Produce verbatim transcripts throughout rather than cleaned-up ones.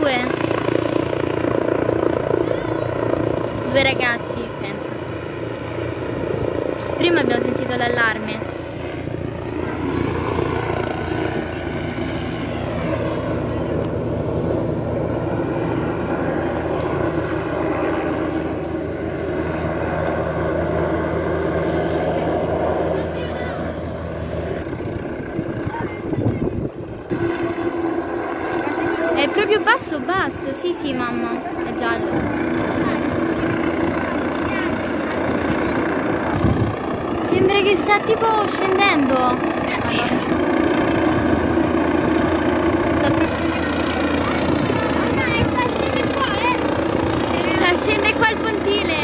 due. Due ragazzi, penso. Prima abbiamo sentito l'allarme. È proprio basso basso, sì sì mamma, è giallo. Sembra che sta tipo scendendo. Allora. Sta proprio... sta scendendo qua, eh! Sta scendendo qua il pontile.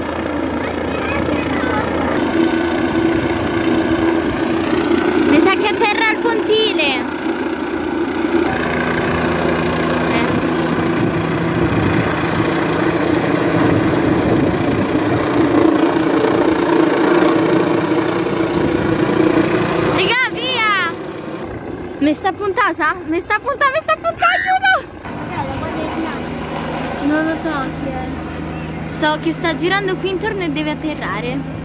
Mi sa che atterra al pontile. Mi sta puntata? Mi sta puntata, mi sta puntata, aiuto! Non lo so chi è. So che sta girando qui intorno e deve atterrare.